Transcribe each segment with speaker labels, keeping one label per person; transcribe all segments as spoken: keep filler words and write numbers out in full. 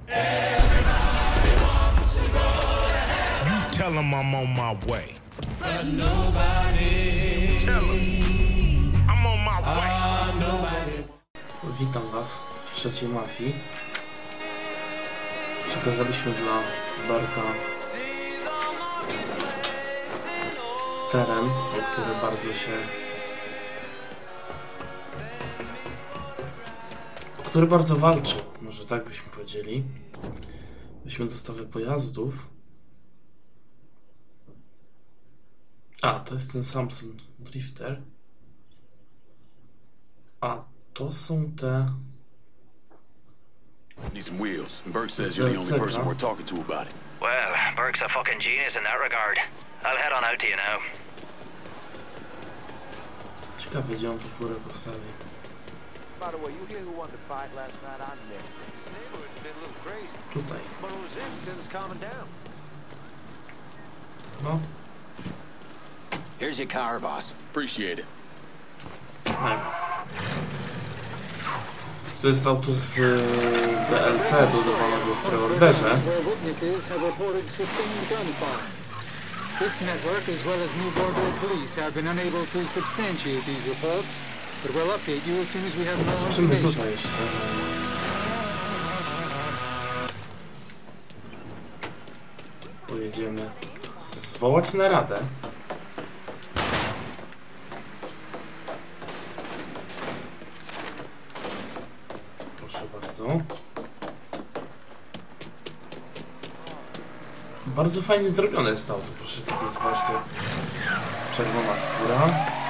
Speaker 1: Tell him I'm on my way. But nobody. Tell him I'm on my way.
Speaker 2: Witam was w trzeciej mafii. Przekazaliśmy dla Darka teren, o który bardzo się... o który bardzo walczył, może tak byśmy powiedzieli. Weźmy dostawę pojazdów. A, to jest ten Samson Drifter. A, to są te...
Speaker 3: Need some wheels. And Burke says you're the only person we're talking to about it.
Speaker 4: Well, Burke's a fucking genius in that regard. I'll head on out to you now.
Speaker 2: Ciekawe, gdzie on tu furę postawi.
Speaker 5: By the way, you hear who won the fight last night? I missed it. This neighborhood's been a little crazy.
Speaker 2: Tutaj.
Speaker 5: But Rosette says it's calming down.
Speaker 2: No.
Speaker 3: Here's your car, boss. Appreciate it.
Speaker 2: Tak. To jest auto z D L C dodawanego w preorderze.
Speaker 6: This network, as well as New Bordeaux police, have been unable to substantiate these reports, but we'll update you as soon as we have more
Speaker 2: Zobaczymy
Speaker 6: information.
Speaker 2: tutaj jeszcze. Pojedziemy zwołać naradę. Proszę bardzo. Bardzo fajnie zrobione jest to auto. Proszę tutaj zobaczcie. Czerwona skóra.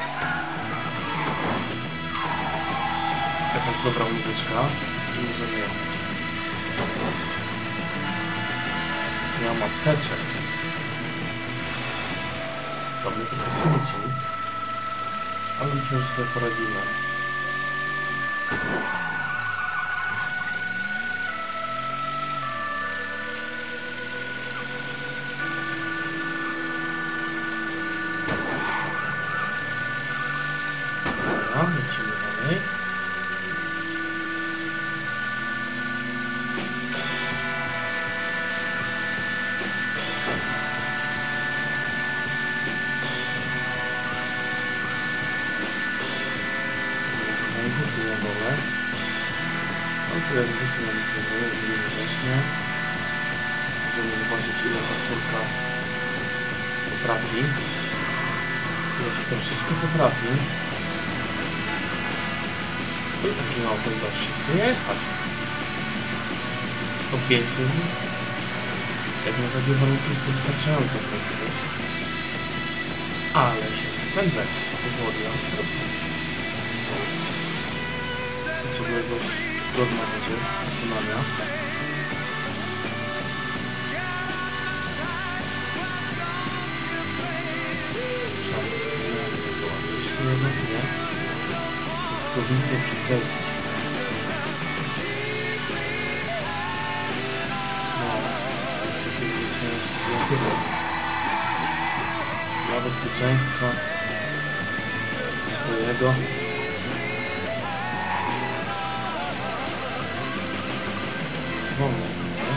Speaker 2: Jakaś dobra muzyczka. I możemy jechać. Ja mam apteczek. To mnie trochę smuci. Ale myślę, że sobie poradzimy. Dobra, lecimy dalej. Najwysy na dole. No tyle najwysy na dole, widzimy właśnie. Możemy zobaczyć, ile ta furka potrafi. Jeśli troszeczkę potrafi. I takim autem też się chce jechać. sto pięć. Jak na takie warunki jest to wystarczająco prędkość. Ale się rozpędzać powoli, ale się rozpędza. Co do dość godna będzie wykonania. Jeszcze jedno nie. Tylko nic nie przycedzić. No, już takiego nic nie jest kreatywne. Dla bezpieczeństwa swojego. Zwolnę.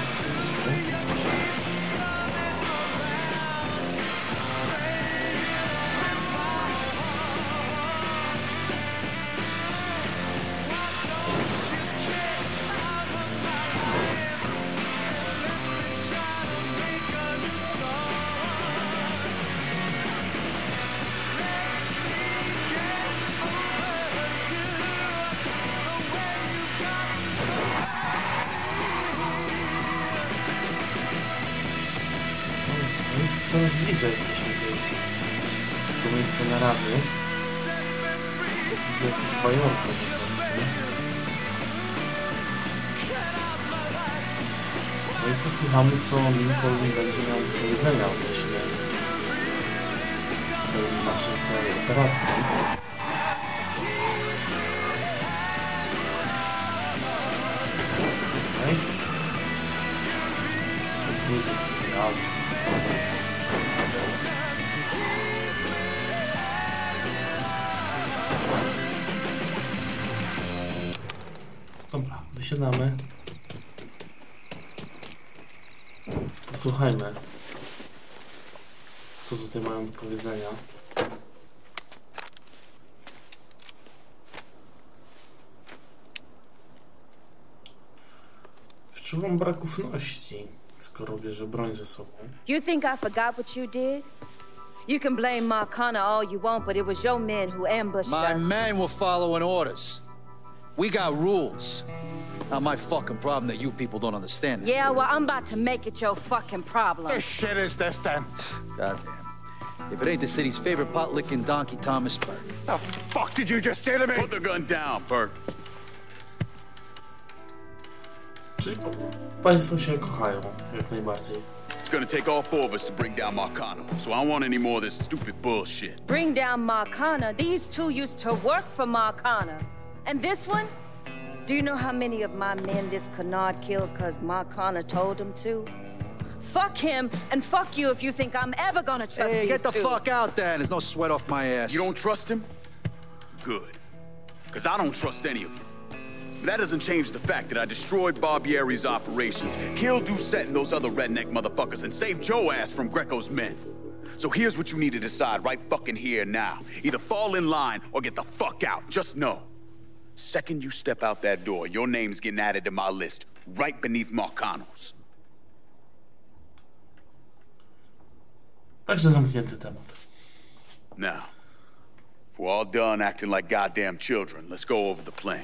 Speaker 2: Coraz bliżej jesteśmy do, do miejsca narady. Widzę jakąś bajorkę po prostu. No i posłuchamy, co Lincoln będzie miał do powiedzenia odnośnie naszej całej operacji. Okej. Widzę sygnał. Dobra, wysiadamy. Posłuchajmy, co tutaj mają do powiedzenia. Wyczuwam brak ufności, skoro bierze broń ze sobą.
Speaker 7: You think I forgot what you did? You can blame Marcana all you want, but it was your men who ambushed
Speaker 8: My
Speaker 7: us.
Speaker 8: men were following orders. We got rules. Not my fucking problem that you people don't understand it.
Speaker 7: Yeah, well, I'm about to make it your fucking problem.
Speaker 1: What shit is this then?
Speaker 8: Goddamn. If it ain't the city's favorite pot-licking donkey, Thomas Burke.
Speaker 1: The fuck did you just say to me?
Speaker 3: Put the gun down, Burke.
Speaker 2: Czyli państwo się kochają, jak najbardziej.
Speaker 3: It's gonna take all four of us to bring down Marcano, so I don't want any more of this stupid bullshit.
Speaker 7: Bring down Marcana? These two used to work for Marcana. And this one? Do you know how many of my men this Canard killed because Marcana told him to? Fuck him, and fuck you if you think I'm ever gonna trust
Speaker 8: Hey,
Speaker 7: these
Speaker 8: get the
Speaker 7: two.
Speaker 8: fuck out then. There's no sweat off my ass.
Speaker 3: You don't trust him? Good. Because I don't trust any of you. That doesn't change the fact that I destroyed Barbieri's operations, killed Doucette and those other redneck motherfuckers, and saved Joe ass from Greco's men. So here's what you need to decide right fucking here now. Either fall in line or get the fuck out. Just know. Second you step out that door, your name's getting added to my list, right beneath Marcano's.
Speaker 2: Także zamknięty temat.
Speaker 3: Now, if we're all done acting like goddamn children, let's go over the plan.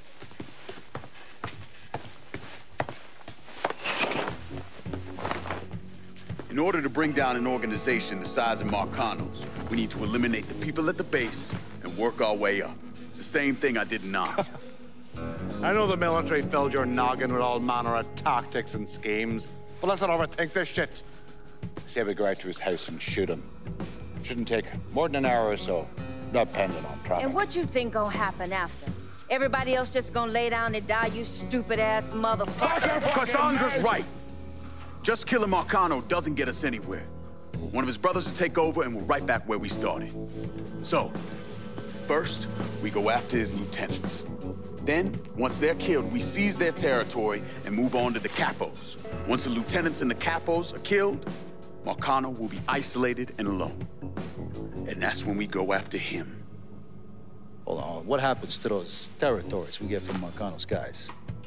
Speaker 3: In order to bring down an organization the size of Marcano's, we need to eliminate the people at the base and work our way up. It's the same thing I did in Nantes.
Speaker 1: I know the military filled your noggin with all manner of tactics and schemes, but let's not overthink this shit.
Speaker 5: Say we go out to his house and shoot him. Shouldn't take more than an hour or so, depending on traffic.
Speaker 7: And what you think gonna happen after? Everybody else just gonna lay down and die, you stupid-ass motherfucker?
Speaker 3: Cassandra's right. Just killing Marcano doesn't get us anywhere. One of his brothers will take over and we're right back where we started. So, first, we go after his lieutenants. Then, once they're killed, we seize their territory and move on to the capos. Once the lieutenants and the capos are killed, Marcano will be isolated and alone. And that's when we go after him.
Speaker 8: Hold on. What happens to those territories we get from Marcano's guys?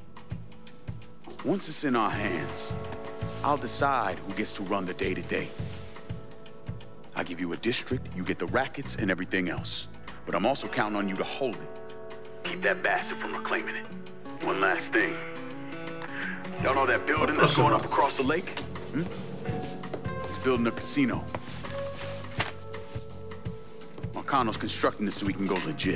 Speaker 3: Once it's in our hands, I'll decide who gets to run the day-to-day. I give you a district, you get the rackets and everything else. But I'm also counting on you to hold it. Keep that bastard from reclaiming it. One last thing. Y'all know that building that's going up across the lake? Hmm? He's building a casino. Marcano's constructing this so he can go legit.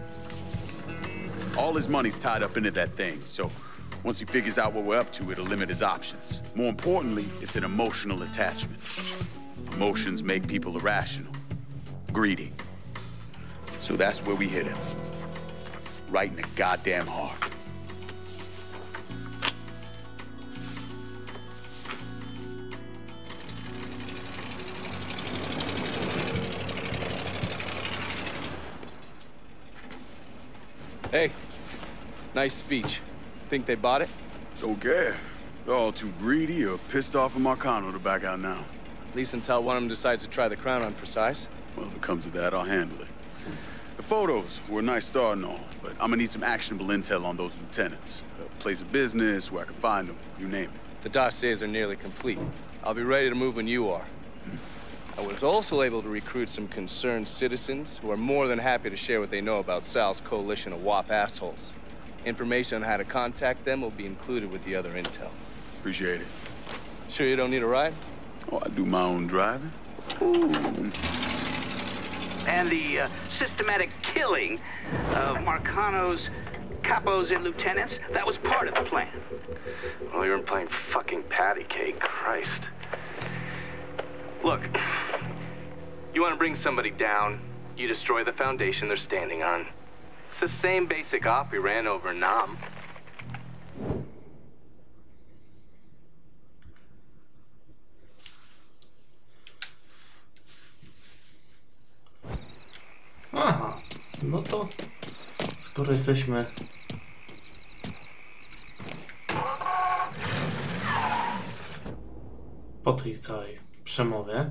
Speaker 3: All his money's tied up into that thing, so once he figures out what we're up to, it'll limit his options. More importantly, it's an emotional attachment. Emotions make people irrational, greedy. So that's where we hit him. Right in the goddamn heart.
Speaker 9: Hey, nice speech. Think they bought it?
Speaker 3: Don't care. They're all too greedy or pissed off of Marcano to back out now.
Speaker 9: At least until one of them decides to try the crown on for size.
Speaker 3: Well, if it comes to that, I'll handle it. The photos were a nice start and all, but I'm gonna need some actionable intel on those lieutenants. A place of business, where I can find them, you name it.
Speaker 9: The dossiers are nearly complete. I'll be ready to move when you are. I was also able to recruit some concerned citizens who are more than happy to share what they know about Sal's coalition of W A P assholes. Information on how to contact them will be included with the other intel.
Speaker 3: Appreciate it.
Speaker 9: Sure you don't need a ride?
Speaker 3: Oh, I do my own driving.
Speaker 10: Ooh. And the uh, systematic killing of Marcano's capos and lieutenants, that was part of the plan.
Speaker 9: Well, you're playing fucking patty cake, Christ. Look, you want to bring somebody down, you destroy the foundation they're standing on. It's the same basic op we ran over Nam.
Speaker 2: Aha, no to skoro jesteśmy po tej całej przemowie.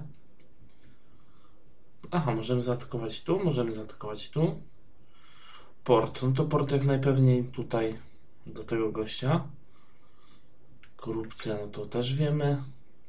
Speaker 2: Aha, możemy zaatakować tu, możemy zaatakować tu. Port, no to port jak najpewniej tutaj do tego gościa. Korupcja, no to też wiemy.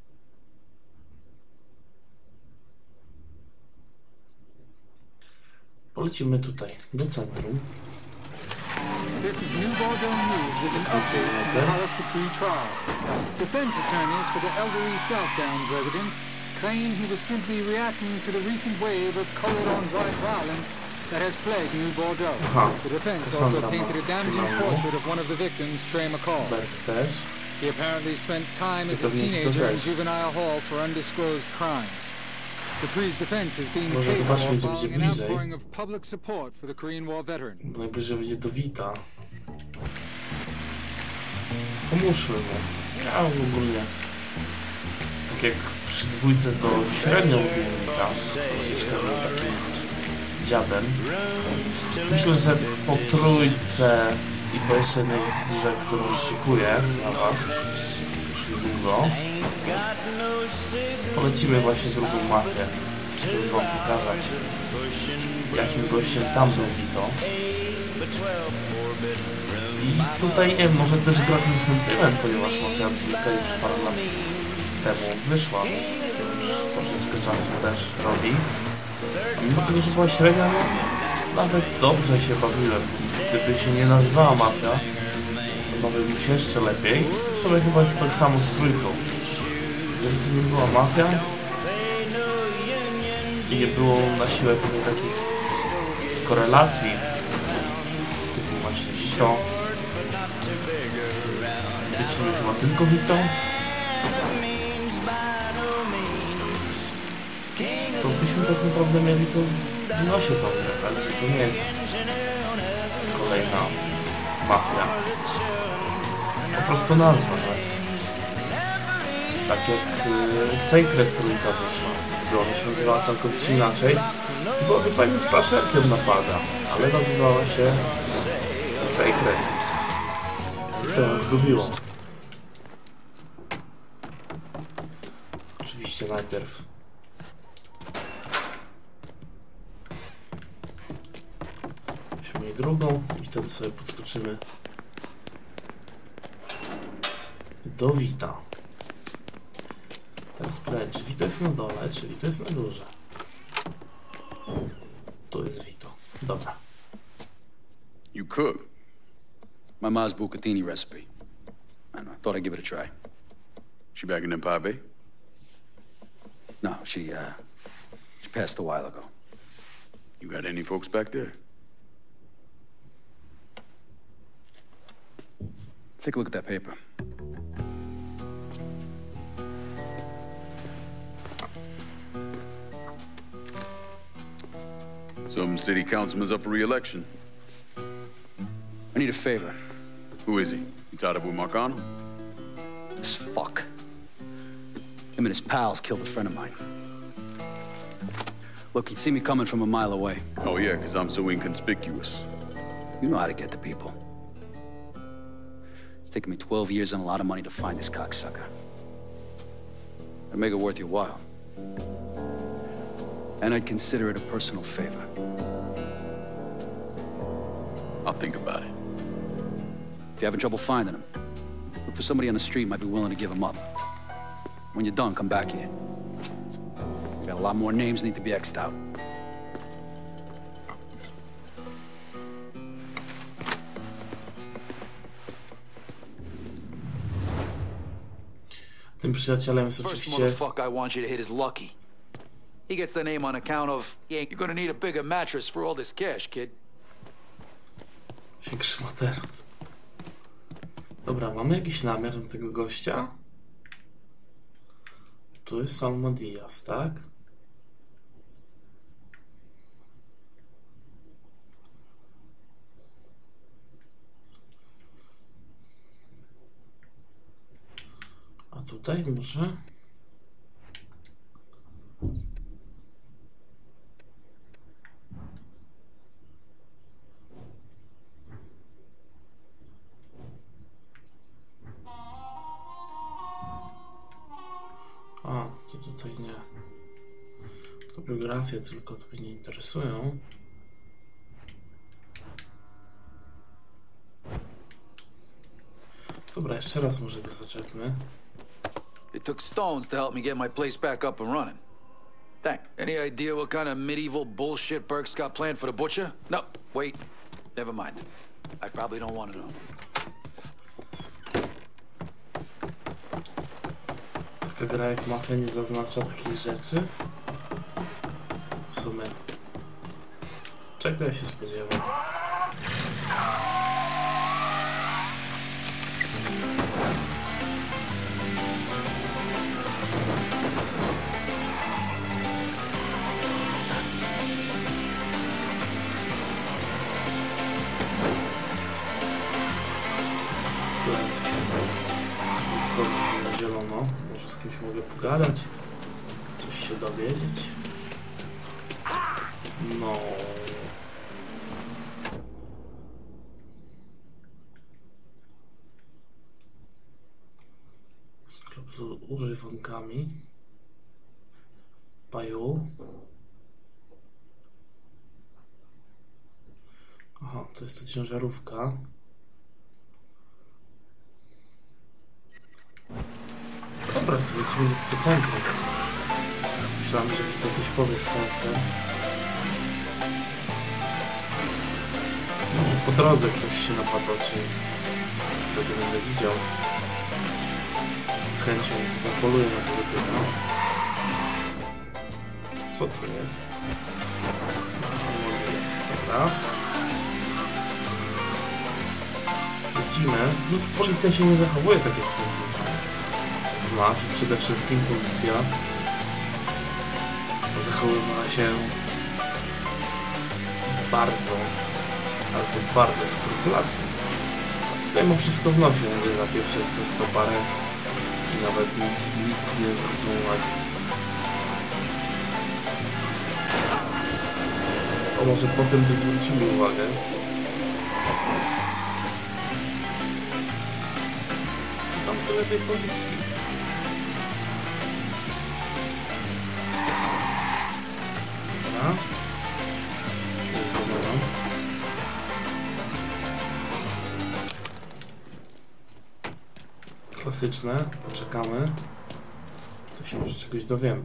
Speaker 2: Polecimy tutaj, do centrum.
Speaker 6: This is New Bordeaux News with an update on the Hollis Dupree trial. Defense attorneys for the elderly South Downs resident claim he was simply reacting to the recent wave of colored-on-white violence that has plagued New Bordeaux.
Speaker 2: Aha,
Speaker 6: The defense
Speaker 2: Cassandra
Speaker 6: also painted a damaging
Speaker 2: ma
Speaker 6: portrait of one of the victims, Trey McCall.
Speaker 2: Berg też.
Speaker 6: He apparently spent time as a
Speaker 2: Pewnie to
Speaker 6: teenager in
Speaker 2: też.
Speaker 6: juvenile hall for undisclosed crimes. Dupree's defense is being
Speaker 2: Może
Speaker 6: paid for
Speaker 2: zobaczmy, gdzie
Speaker 6: following
Speaker 2: będzie
Speaker 6: an
Speaker 2: bliżej.
Speaker 6: outpouring of public support for the Korean War veteran.
Speaker 2: Najbliżej będzie do Vita. Pomóżmy mu. Ja ogólnie, tak jak przy dwójce, to średnio lubiłem Vita. Troszeczkę był takim dziadem. Myślę, że po trójce i po jeszcze jednej grze, którą szykuję dla was już niedługo, polecimy właśnie drugą mafię, żeby wam pokazać, jakim gościem tam był Vito. I tutaj, nie wiem, może też gra ten sentyment, ponieważ mafia dwójka już parę lat temu wyszła, więc to już troszeczkę czasu też robi. A mimo tego, że była średnia, no, nawet dobrze się bawiłem. Gdyby się nie nazywała mafia, to bawiłbym się jeszcze lepiej. To w sumie chyba jest tak samo z trójką. Gdyby to nie była mafia i nie było na siłę pewnie takich korelacji, typu właśnie Vito, i w sumie chyba tylko Vito, to byśmy tak naprawdę mieli to w nosie tą grę, tak? Że to nie jest kolejna mafia. Po prostu nazwa, tak? Tak jak y, Sacred trójka wyszła. Gdyby ona się nazywała całkowicie inaczej, byłaby fajnym slasherkiem napada, ale nazywała się Sacred. To nas zgubiło. Oczywiście najpierw weźmy jej drugą i wtedy sobie podskoczymy do Vita. Teraz pytanie, czy Vito jest na dole, czy Vito jest na górze? Tu jest Vito. Dobra.
Speaker 3: You cook. My ma's bucatini recipe. I don't know, thought I'd give it a try. She back in Empire Bay? No, she, uh, she passed a while ago. You got any folks back there? Take a look at that paper. Some city councilman's up for re-election. I need a favor. Who is he? You tied up with Marcano? This fuck. Him and his pals killed a friend of mine. Look, he'd see me coming from a mile away. Oh yeah, because I'm so inconspicuous. You know how to get to people. It's taken me twelve years and a lot of money to find this cocksucker. I'd make it worth your while. And I'd consider it a personal favor. I'll think about it. If you're having trouble finding him, look for somebody on the street who might be willing to give him up. When you're done, come back here. We got a lot more names that need to be X'd out.
Speaker 2: Tym przyjacielem jest
Speaker 8: First
Speaker 2: oczywiście...
Speaker 8: motherfucker I want you to hit is Lucky. He gets the name on account of he ain't. You're gonna need a bigger mattress for all this cash, kid.
Speaker 2: Większy materac. Dobra, mamy jakiś namiar na tego gościa? Tu jest Salmo Diaz, tak? A tutaj może? tutaj nie. To biografie tylko tutaj nie interesują. Dobra, jeszcze raz może go zaczepmy.
Speaker 8: It took stones to help me get my place back up and running. Thank. Any idea what kind of medieval bullshit Burke's got planned for the butcher? No, wait. Never mind. I probably don't want to know.
Speaker 2: Taka gra jak Mafia nie zaznacza takich rzeczy? W sumie. Czego ja się spodziewam? Powiedz na zielono, może z kimś mogę pogadać, coś się dowiedzieć. No. Sklep z używankami. Paju. Aha, to jest ta ciężarówka. Dobra, to lecimy do tego centrum. Myślałem, że to coś powie z sensem. Może po drodze ktoś się napatoczy. Wtedy będę widział. Z chęcią zapoluję na tego typa. Co tu jest? No, jest, dobra. Lecimy. No, policja się nie zachowuje tak jak tu. W mafii przede wszystkim policja zachowywała się bardzo, ale to bardzo skrupulatnie. Tutaj mu wszystko wnosi, mówię, za pierwsze jest to sto parę i nawet nic, nic nie zwrócą uwagi. O, może potem by zwrócili uwagę. Co tam tyle tej policji? Jest dobra. Klasyczne, poczekamy. To się może czegoś dowiemy.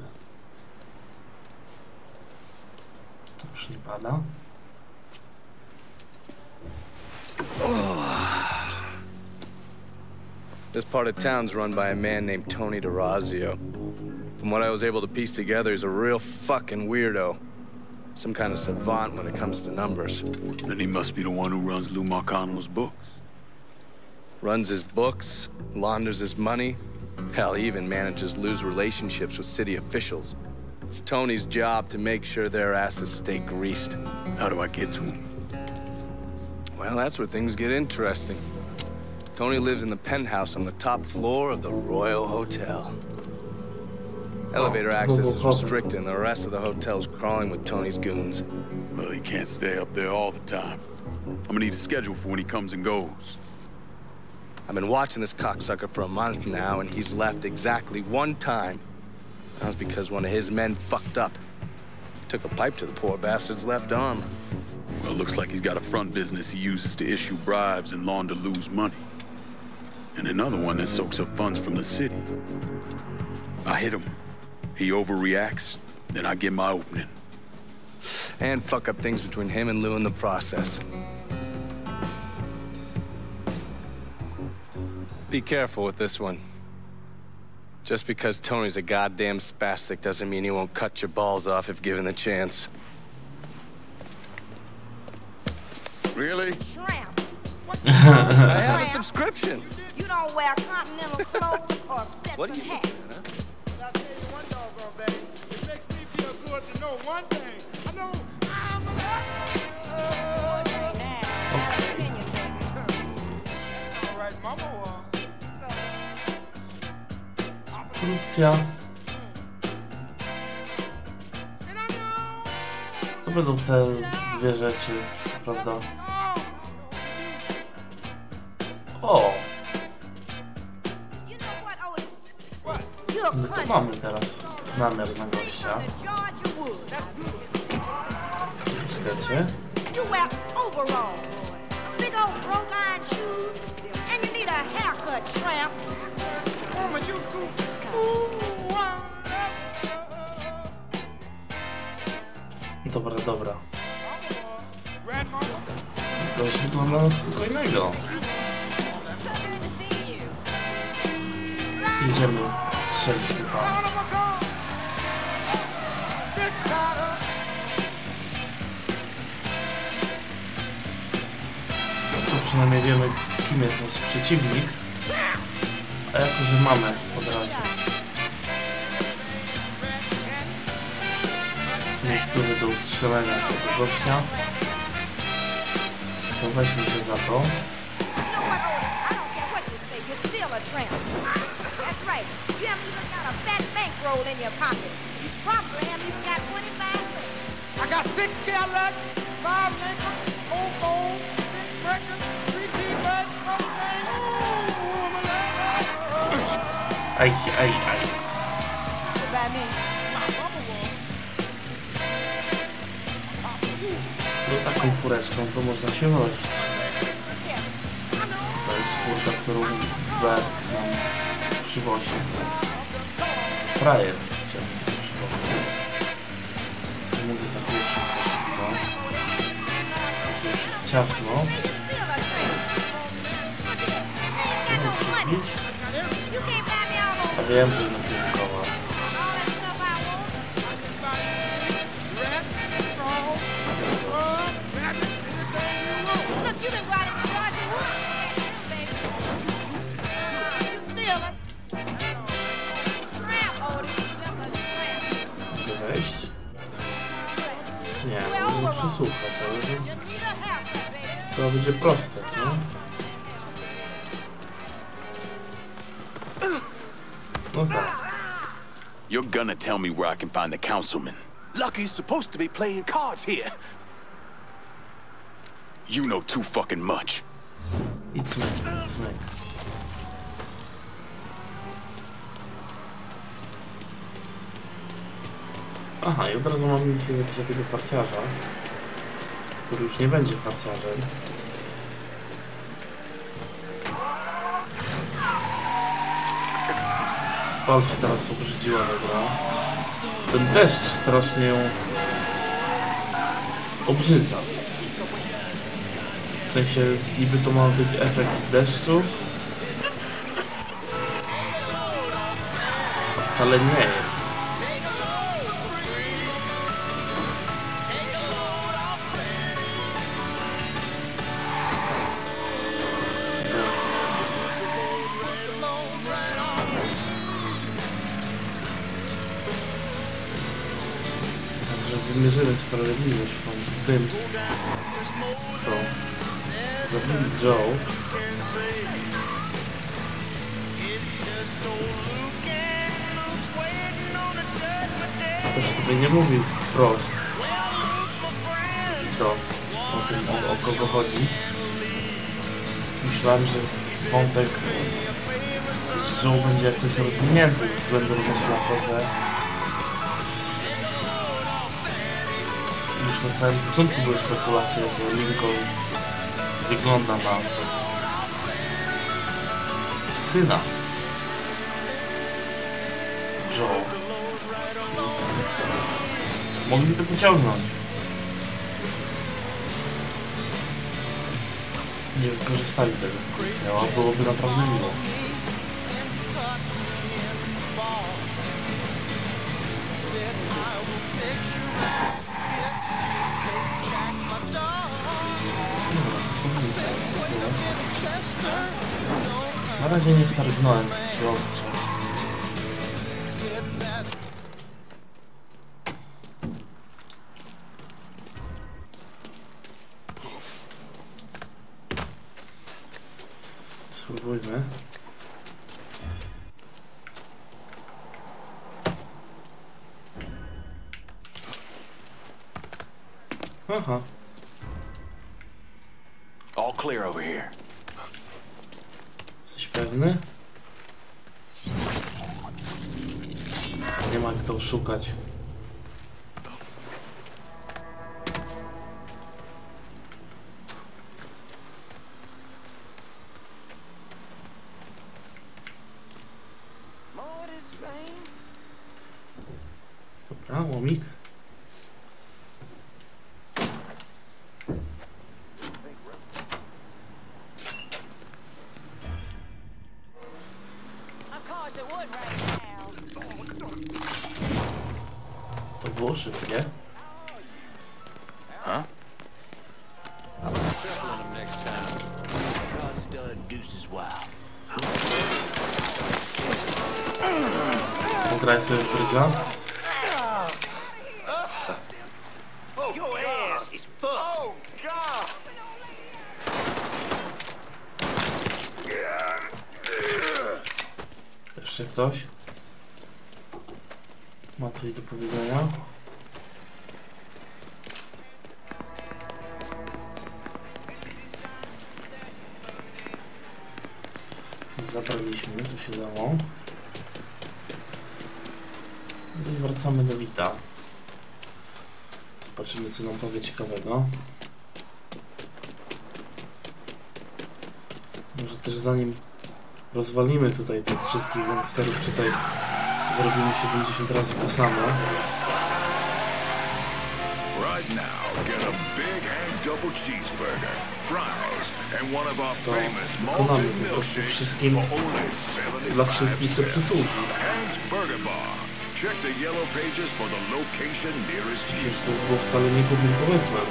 Speaker 2: Już nie pada.
Speaker 9: This part of town's run by a man named Tony DeRazio. From what I was able to piece together, he's a real fucking weirdo. Some kind of savant when it comes to numbers.
Speaker 3: Then he must be the one who runs Lou Marcano's books.
Speaker 9: Runs his books, launders his money. Hell, he even manages Lou's relationships with city officials. It's Tony's job to make sure their asses stay greased.
Speaker 3: How do I get to him?
Speaker 9: Well, that's where things get interesting. Tony lives in the penthouse on the top floor of the Royal Hotel. Elevator access is restricted and the rest of the hotel's crawling with Tony's goons.
Speaker 3: Well, he can't stay up there all the time. I'm gonna need a schedule for when he comes and goes.
Speaker 9: I've been watching this cocksucker for a month now, and he's left exactly one time. That was because one of his men fucked up. Took a pipe to the poor bastard's left arm.
Speaker 3: Well, it looks like he's got a front business he uses to issue bribes and launder Lou's money. And another one that soaks up funds from the city. I hit him. He overreacts, then I get my opening.
Speaker 9: And fuck up things between him and Lou in the process. Be careful with this one. Just because Tony's a goddamn spastic doesn't mean he won't cut your balls off if given the chance.
Speaker 3: Really?
Speaker 11: Shrimp.
Speaker 9: I have a subscription.
Speaker 11: You don't wear continental clothes or Stetson hats.
Speaker 1: I'll tell you one doggone thing. It makes me feel good to know one thing. I know I'm a all right, mama.
Speaker 2: Korupcja. To będą te dwie rzeczy, co prawda. O!
Speaker 11: You know what, Otis? What?
Speaker 2: No to mamy teraz namiar na gościa. Czekajcie.
Speaker 11: You wear overalls, big old broke iron shoes, and you need a haircut, tramp. Woman, you cool.
Speaker 2: Dobra, dobra. Gość wygląda na spokojnego. Idziemy strzelić chyba. Tu przynajmniej wiemy, kim jest nasz przeciwnik. A jako, że mamy od razu miejscowy do ustrzelenia tego gościa, to weźmy się za to.
Speaker 11: I got six Cadillacs, five nickels, four gold, six records, three T-Rex,
Speaker 2: Aj, aj, aj. No taką fureczką to można się wozić. To jest furka, którą Berg nam przywozi. Frajer chciałbym to przywozić. Nie mogę zapieprzyć za szybko. Już jest ciasno. Nie chcę A wiem, że na kierunkowa. Mogę wejść? Nie, mogę nie przesłuchać, ale to, to będzie proste, co? No tak.
Speaker 3: You're gonna tell me where I can find the councilman.
Speaker 12: Lucky's supposed to be playing cards here.
Speaker 3: You know too fucking much.
Speaker 2: Idźmy, idźmy. Aha, i od razu mam misję zabicia tego farciarza, który już nie będzie farciarzem. Pal się teraz obrzydziła, dobra. Ten deszcz strasznie ją obrzydza. W sensie, niby to ma być efekt deszczu, a wcale nie jest. Wymierzymy sprawiedliwość w końcu tym, co zabili Joe. Też sobie nie mówił wprost to o tym, o, o kogo chodzi. Myślałem, że wątek z Joe będzie jakoś rozwinięty ze względu również na to, że już na samym początku były spekulacje, że Lincoln wygląda na syna Joe, więc mogli to pociągnąć. Nie wykorzystali tego potencjału, a byłoby naprawdę miło. Na razie nie wtargnąłem w środku. Spróbujmy. Aha.
Speaker 12: All clear over here.
Speaker 2: Jesteś pewny? Nie ma kto szukać. Dobra, łomik. To było szybkie.
Speaker 12: Huh?
Speaker 2: Pograj sobie w Brydzia.
Speaker 12: Your ass is fucked. Oh, God!
Speaker 2: Jeszcze ktoś ma coś do powiedzenia? Zabraliśmy, co się dało. I wracamy do Vita. Zobaczymy, co nam powie ciekawego. Może też zanim rozwalimy tutaj tych wszystkich gangsterów, czy tutaj zrobimy siedemdziesiąt razy to samo.
Speaker 1: Right now, get a big Hank double cheeseburger, fries, and one of our famous
Speaker 2: Wykonamy po prostu wszystkim, dla wszystkich te przysługi.
Speaker 1: Hank's Burger Bar. Check the yellow pages for the location nearest you.
Speaker 2: Myślę, że to było wcale nie głupim pomysłem.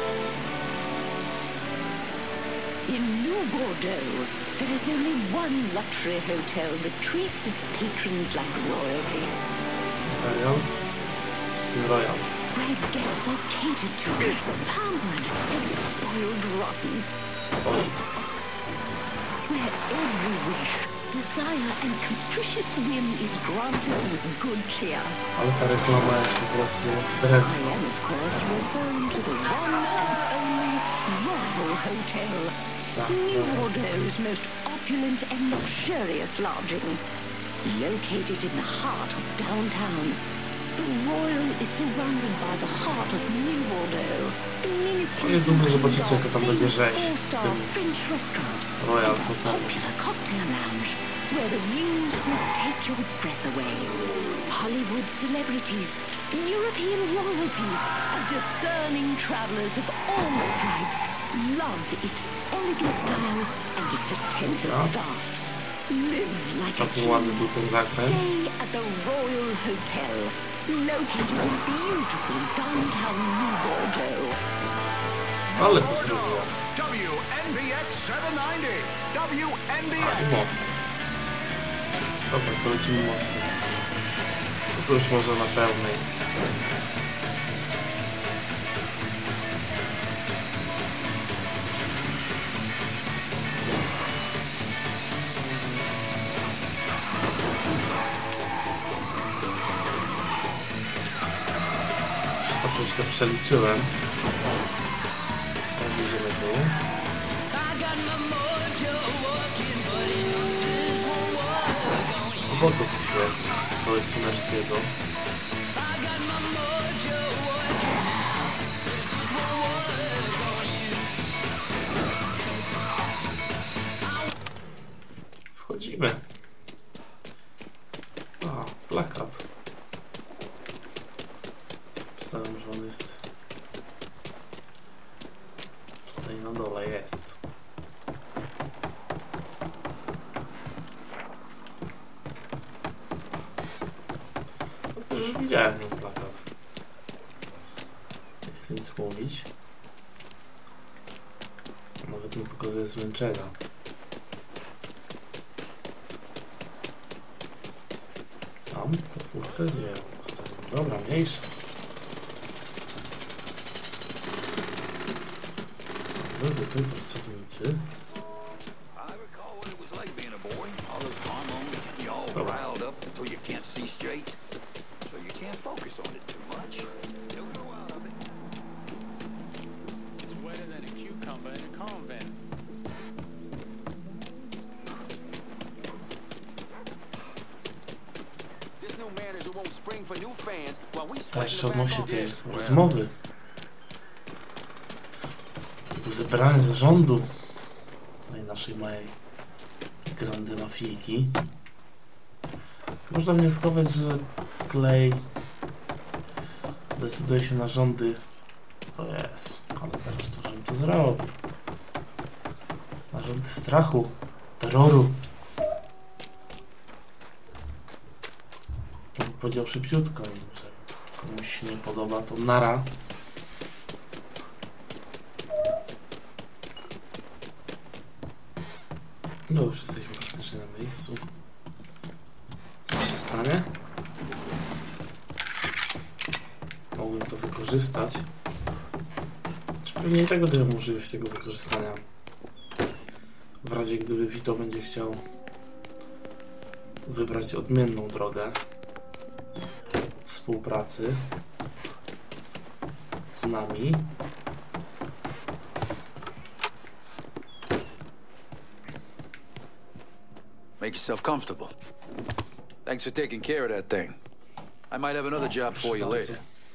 Speaker 13: In New Bordeaux, there is only one luxury hotel that treats its patrons like royalty.
Speaker 2: Royal? Royal.
Speaker 13: Where guests are catered to, pampered, and spoiled rotten.
Speaker 2: Oj.
Speaker 13: Where every wish, desire, and capricious whim is granted with good cheer.
Speaker 2: Ale ta reklama jest po prostu drewno.
Speaker 13: I am, of course, referring to the one and only Royal Hotel. New Bordeaux's most opulent and luxurious lodging. Located in the heart of downtown, the Royal is surrounded by the heart of New Bordeaux.
Speaker 2: Ja dumny zobaczycie, jaka tam będzie rzeź w tym
Speaker 13: French restaurant,
Speaker 2: Royal Hotel.
Speaker 13: popular cocktail lounge, where the views will take your breath away. Hollywood celebrities, European royalty, and discerning travelers of all stripes love its elegant style and its attentive
Speaker 2: Ja.
Speaker 13: staff. Live like a
Speaker 2: Całkiem ładny był ten zakręt.
Speaker 13: Stay at the Royal Hotel, located in beautiful downtown New Bordeaux.
Speaker 2: Ale to zrobiło.
Speaker 1: W N B X siedemset dziewięćdziesiąt. W N B
Speaker 2: A, i
Speaker 1: X.
Speaker 2: most. Dobra, to lecimy mostem. No to już może na pełnej. Troszeczkę przeliczyłem. Jak idziemy tu. Obok coś jest kolekcjonerskiego. Wchodzimy. A, plakat. Myślałem, że on jest tutaj na dole. Jest. No to już widziałem ten plakat. Nie chcę nic mówić. Nawet nie pokazuje zmęczenia. Tam to furtkę gdzie ją postawiłem. Dobra, mniejsza. Mamy tutaj pracownicy. Dobra. To jeszcze odnośnie tej rozmowy. Tego zebrania zarządu tej naszej małej grandy mafijki. Można wnioskować, że Clay decyduje się na rządy. To jest, ale teraz to, żebym to zrobił. Na rządy strachu, terroru. To bym powiedział szybciutko, że komuś się nie podoba, to nara. No już jesteśmy praktycznie na miejscu. Co się stanie? Mogłem to wykorzystać. Czy pewnie i tego tyle możliwość tego wykorzystania. W razie gdyby Vito będzie chciał wybrać odmienną drogę współpracy z nami.
Speaker 8: Make yourself comfortable. Thanks for taking care of that thing. I might have another job for you later.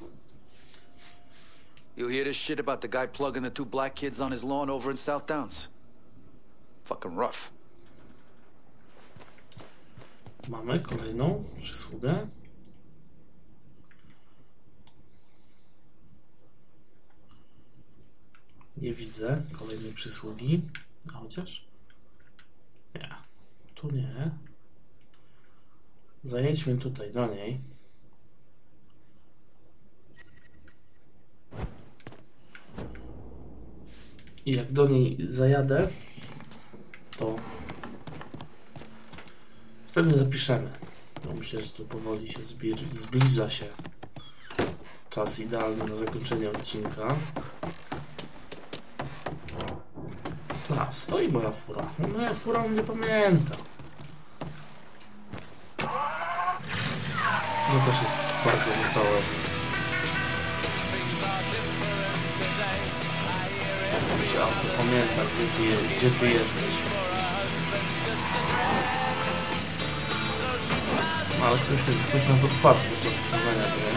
Speaker 8: You hear this shit about the guy plugging the two black kids on his lawn over in South Downs? Fucking rough.
Speaker 2: Mamy kolejną przysługę. Nie widzę kolejnej przysługi. A chociaż? Nie. Tu nie. Zajedźmy tutaj do niej. I jak do niej zajadę, to wtedy zapiszemy. No myślę, że tu powoli się zbliża się czas idealny na zakończenie odcinka. A, stoi moja fura. No, moja fura mnie pamięta. No też jest bardzo wesołe. Musiałem pamiętać, gdzie ty, gdzie ty jesteś. No, ale ktoś, ktoś na to wpadł podczas stworzenia tego.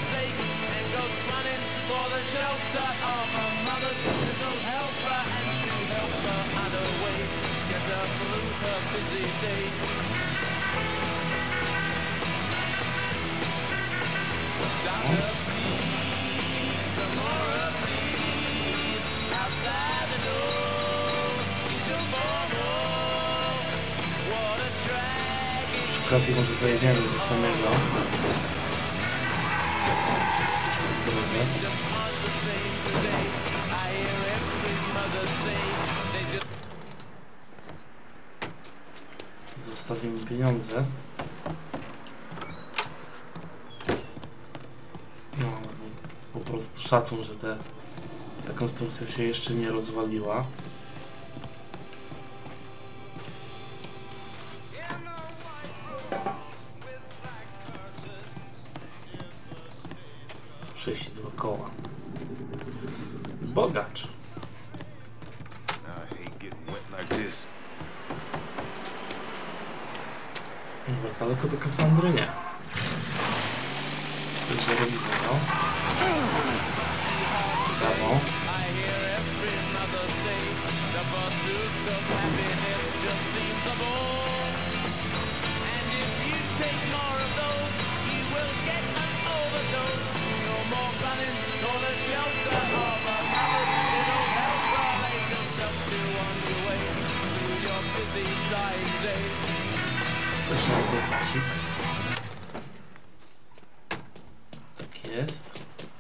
Speaker 2: Przy okazji może zajedziemy do samego. Jesteśmy w drodze. Zostawimy pieniądze. No, po prostu szacun, że te, ta konstrukcja się jeszcze nie rozwaliła. sześć dookoła. Bogacz. Dobra, daleko do Kassandry nie. Także robimy, no. Brawo. Proszę, bogacik. Tak jest.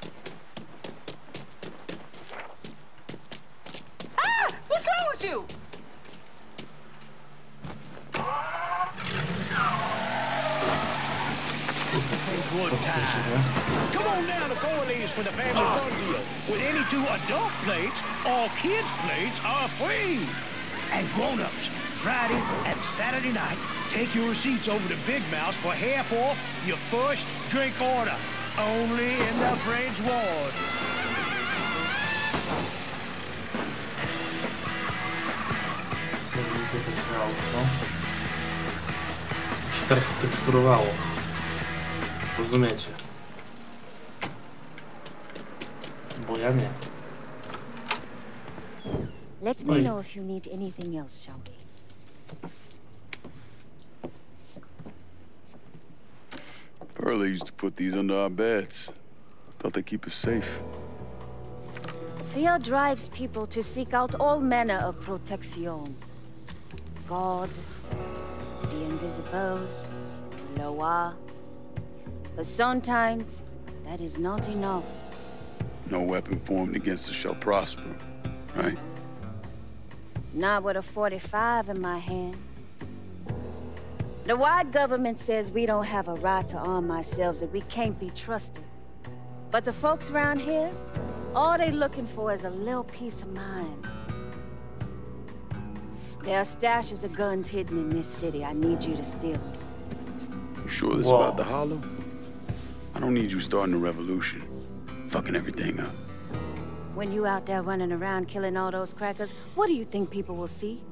Speaker 14: Ah! What's wrong with you?
Speaker 12: Come on down to Corley's for the family fun deal. With any two adult plates, all kids' plates are free. And grown-ups, Friday and Saturday night, take your receipts over to Big Mouse for half off your first drink order. Only in the French Ward.
Speaker 2: Się teraz teksturowało. Rozumiecie? Bo ja nie.
Speaker 7: Let me
Speaker 2: Oj.
Speaker 7: know if you need anything else, shall we?
Speaker 3: Pearlie used to put these under our beds. Thought they keep us safe.
Speaker 7: Fear drives people to seek out all manner of protection. God, the Invisibles, Loa. But sometimes, that is not enough.
Speaker 3: No weapon formed against us shall prosper, right?
Speaker 7: Not with a forty-five in my hand. The white government says we don't have a right to arm ourselves, that we can't be trusted. But the folks around here, all they looking for is a little peace of mind. There are stashes of guns hidden in this city. I need you to steal them.
Speaker 3: You sure this is about the Hollow? I don't need you starting a revolution. Fucking everything up.
Speaker 7: When you out there running around killing all those crackers, what do you think people will see?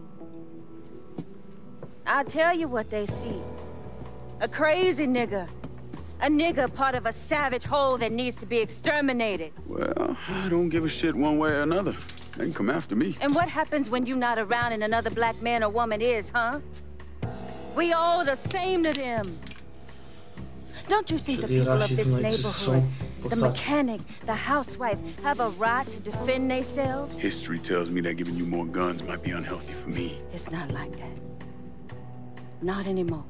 Speaker 7: I'll tell you what they see. A crazy nigga. A nigga part of a savage whole that needs to be exterminated.
Speaker 3: Well, I don't give a shit one way or another. They can come after me.
Speaker 7: And what happens when you're not around and another black man or woman is, huh? We all the same to them. Don't you think the people of this neighborhood, the mechanic, the housewife, have a right to defend themselves?
Speaker 3: History tells me that giving you more guns might be unhealthy for me.
Speaker 7: It's not like that. Not anymore.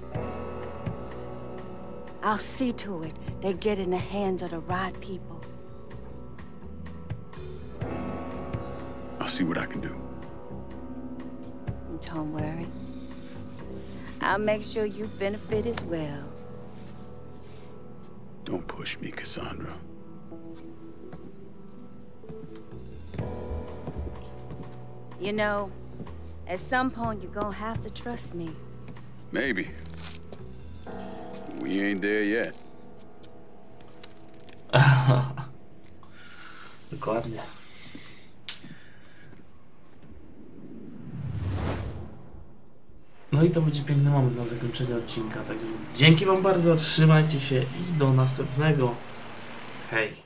Speaker 7: I'll see to it they get in the hands of the right people.
Speaker 3: I'll see what I can do.
Speaker 7: Don't worry. I'll make sure you benefit as well.
Speaker 3: Don't push me, Cassandra.
Speaker 7: You know, at some point you're gonna have to trust me.
Speaker 3: Maybe. We ain't there yet.
Speaker 2: Dokładnie. No i to będzie piękny moment na zakończenie odcinka. Tak więc dzięki wam bardzo, trzymajcie się i do następnego. Hej.